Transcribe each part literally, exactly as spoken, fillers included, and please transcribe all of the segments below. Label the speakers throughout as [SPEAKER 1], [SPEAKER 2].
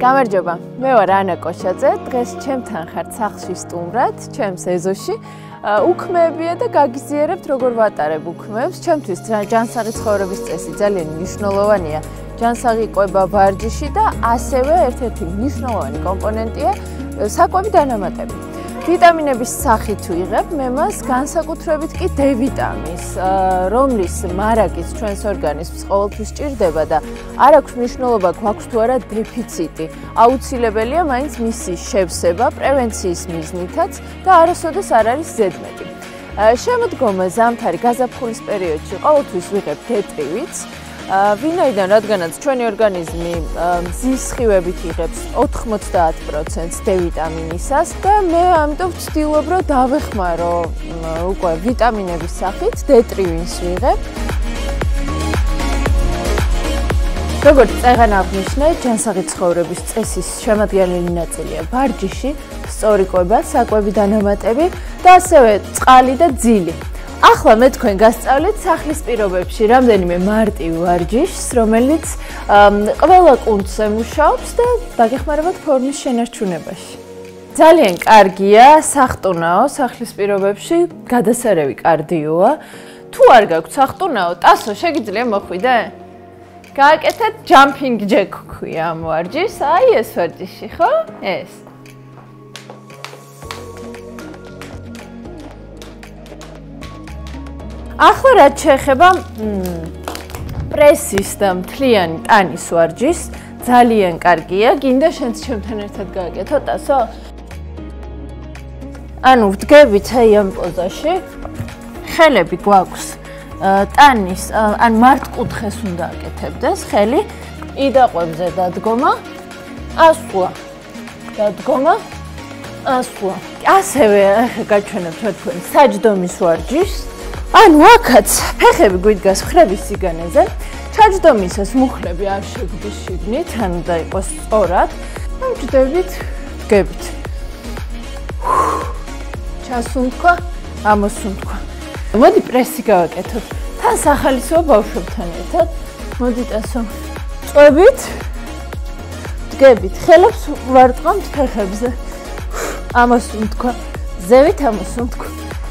[SPEAKER 1] გამარჯობა, მე ვარ ანა კოშაძე, დღეს ჩემთან ხართ სახლში სტუმრად, ჩემს ეზოში. უქმეებია და გაგიზიარებთ როგორ ვატარებ უქმეებს. ჩემთვის ჯანსაღი ცხოვრების წესი ძალიან მნიშვნელოვანია. ჯანსაღი ყვება ვარჯიში და ასევე ერთ-ერთი მნიშვნელოვანი კომპონენტია საკვები დანამატები. ვიტამინების სახით ვიღებ, მე მას განსაკუთრებით კი D ვიტამინს, რომლის მარაგის ჩვენს ორგანიზმს ყოველთვის სჭირდება და არ აქვს მნიშვნელობა გვაქვს თუ არა დეფიციტი. აუცილებელია მაინც მისი შევსება პრევენციის მიზნითაც და არასოდეს არ არის ზედმეტი. შემოდგომა ზამთარი გაზაფხულის პერიოდში ყოველთვის ვიღებ დეტრივიც. ვინაიდან რადგანაც ჩვენი ორგანიზმი მზის სხივებით იღებს ოთხმოცდაათ პროცენტს D ვიტამინისას და მე ამიტომ ვცდილობ რომ დავეხმარო უკვე ვიტამინების სახით დეტრივინს ვიღებ. როგორც წეგან აღნიშნე, ჯანსაღი ცხოვრების წესის შემადგენელი ნაწილია ვარჯიში, სწორი კვება, საკვები დანამატები და ასევე წყალი და ძილი. ახლა მე თქვენ გასწავლით სახლის პირობებში რამდენიმე მარტივ ვარჯიშს, რომელიც ყველა კუნთს ემუშაობს და დაგეხმარებათ ფორმის შენარჩუნებაში. ძალიან კარგია სახტუნაო სახლის პირობებში, გადასარევი კარდიოა. თუ არ გაქვთ სახტუნაო, ტასო შეგიძლია მოხვიდე? გააკეთეთ jumping jack ქვია ამ ვარჯიშს, აი ეს ვარჯიში, ხო? ეს. ახლა რაც შეეხება პრესის და მთლიანი ტანის ვარჯიშს, ძალიან კარგია. გინდა შენც ჩემთან ერთად გააკეთო, ტასო? ანუ ვდგებით აი ამ პოზაში. ხელები გვაქვს ტანის, ან მართკუთხედს უნდა აკეთებდეს, ხელი იდაყვებზე დადგომა, ასვლა. დადგომა, ასვლა. ასევე ახლა გაჩვენებთ თქვენ საჯდომის ვარჯიშს. ანუ აქაც ფეხები გვიდგას მხრების სიგანეზე. ჩაჯდომისას მუხლები არ შეგდის შიგნით, ანუ და იყოს სწორად. ამჯდებით, დგებით. ჩასუნთქვა, ამოსუნთქვა. მოდი პრესი გავაკეთოთ. თან სახალისოა ბავშვებთან ერთად. მოდი ტასო. წვებით. დგებით. ხელებს ვარტყამთ ფეხებზე. ამოსუნთქვა. ზევით ამოსუნთქვა.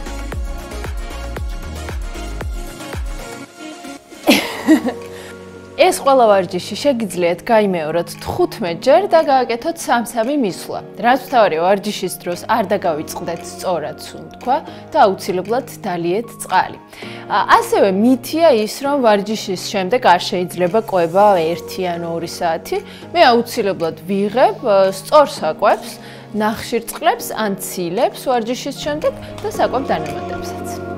[SPEAKER 1] ეს ყველა ვარჯიში შეგიძლიათ გაიმეოროთ თხუთმეტ ჯერ და გააკეთოთ სამ-სამი მისვლა. რაც მთავარია ვარჯიშის დროს არ დაგავიწყდეთ სწორად სუნთქვა და აუცილებლად დალიეთ წყალი. ასევე მითია ის, რომ ვარჯიშის შემდეგ არ შეიძლება ყვება ერთი ან ორი საათი. მე აუცილებლად ვიღებ სწორ საკვებს, ნახშირწყლებს ან ცილებს ვარჯიშის შემდეგ და საკვებ დანამატებსაც.